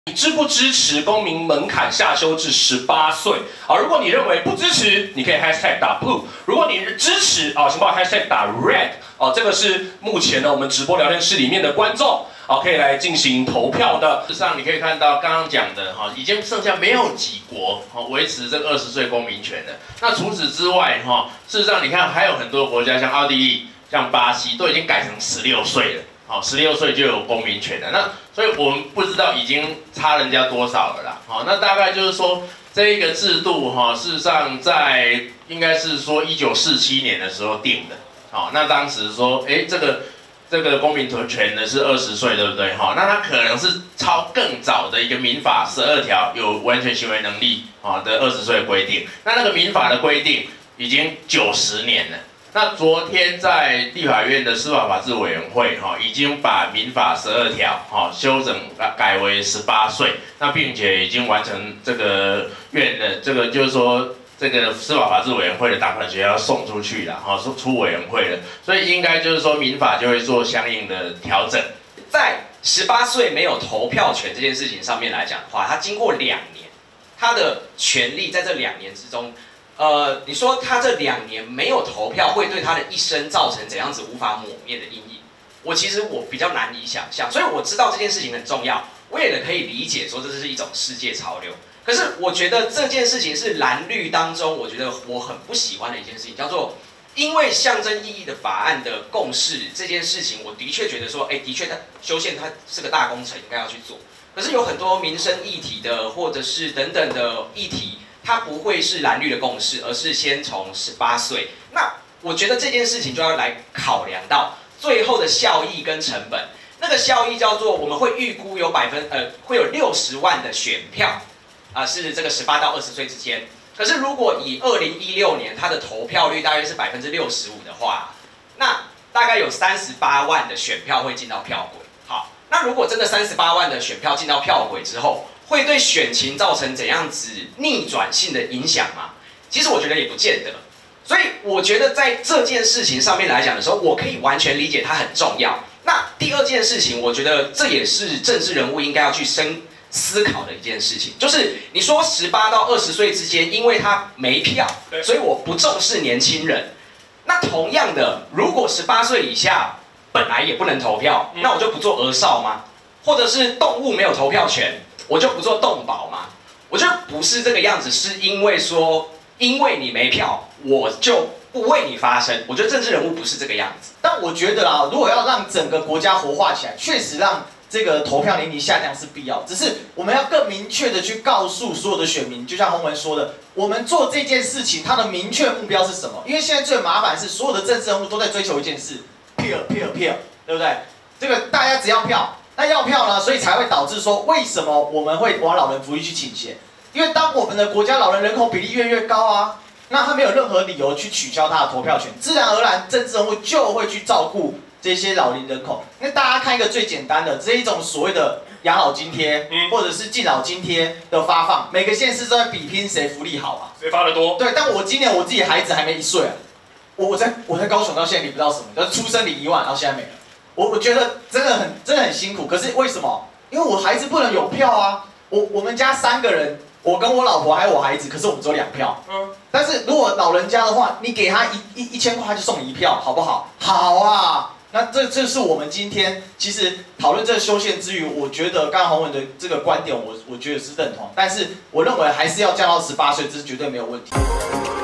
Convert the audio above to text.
你支不支持公民门槛下修至18岁？啊，如果你认为不支持，你可以 hashtag 打 blue； 如果你支持啊，请帮我 hashtag 打 red。哦，这个是目前呢我们直播聊天室里面的观众，可以来进行投票的。 事实上，你可以看到刚刚讲的已经剩下没有几国维持这个20岁公民权的。那除此之外事实上你看还有很多国家，像奥地利、像巴西都已经改成16岁了。16岁就有公民权了，那所以我们不知道已经差人家多少了啦。那大概就是说这一个制度事实上在应该是说1947年的时候定的。那当时说，这个公民权呢是20岁，对不对？那它可能是超更早的一个民法12条有完全行为能力的20岁的规定。那个民法的规定已经90年了。那昨天在立法院的司法法制委员会已经把民法12条修整改为18岁，那并且已经完成这个院的这个就是说这个司法法制委员会的档案学要送出去了，出委员会了，所以应该就是说民法就会做相应的调整。 在18岁没有投票权这件事情上面来讲的话，他经过2年，他的权利在这2年之中。你说他这2年没有投票，会对他的一生造成怎样子无法抹灭的阴影？其实我比较难以想象，所以我知道这件事情很重要，我也可以理解说这是一种世界潮流。可是我觉得这件事情是蓝绿当中，我觉得我很不喜欢的一件事情，叫做因为象征意义的法案的共识这件事情，我的确觉得说，的确它修宪它是个大工程，应该要去做。可是有很多民生议题的，或者是等等的议题。它不会是蓝绿的共识，而是先从18岁。那我觉得这件事情就要来考量到最后的效益跟成本。那个效益叫做我们会预估有会有60万的选票，是这个18到20岁之间。可是如果以2016年它的投票率大约是65%的话，那大概有38万的选票会进到票轨。好，那如果真的38万的选票进到票轨之后，会对选情造成怎样子逆转性的影响吗？其实我觉得也不见得。所以我觉得在这件事情上面来讲的时候，我可以完全理解它很重要。那第二件事情，我觉得这也是政治人物应该要去思考的一件事情，就是你说18到20岁之间，因为他没票，所以我不重视年轻人。那同样的，如果18岁以下本来也不能投票，那我就不做儿少吗？或者是动物没有投票权？我就不做动保嘛？我觉得不是这个样子，是因为说，因为你没票，我就不为你发声。我觉得政治人物不是这个样子。 但我觉得啦，如果要让整个国家活化起来，确实让这个投票年龄下降是必要。只是我们要更明确的去告诉所有的选民，就像洪文说的，我们做这件事情，它的明确目标是什么？因为现在最麻烦是所有的政治人物都在追求一件事，票，对不对？这个大家只要票。那要票呢，所以才会导致说，为什么我们会往老人福利去倾斜？因为当我们的国家老人人口比例越高啊，那他没有任何理由去取消他的投票权，自然而然政治人物就会去照顾这些老龄人口。那大家看一个最简单的这一种所谓的养老津贴，或者是敬老津贴的发放，每个县市都在比拼谁福利好啊， 谁发得多。 对，但我今年我自己孩子还没1岁啊，我在高雄到现在领不到什么，就是出生领1万，然后现在没了。我觉得真的很辛苦，可是为什么？因为我孩子不能有票啊！我们家3个人，我跟我老婆还有我孩子，可是我们只有2票。但是如果老人家的话，你给他1000块，他就送你1票，好不好？好啊！那这是我们今天其实讨论这个修宪之余，我觉得刚刚洪文的这个观点，我觉得是认同，但是我认为还是要降到18岁，这是绝对没有问题。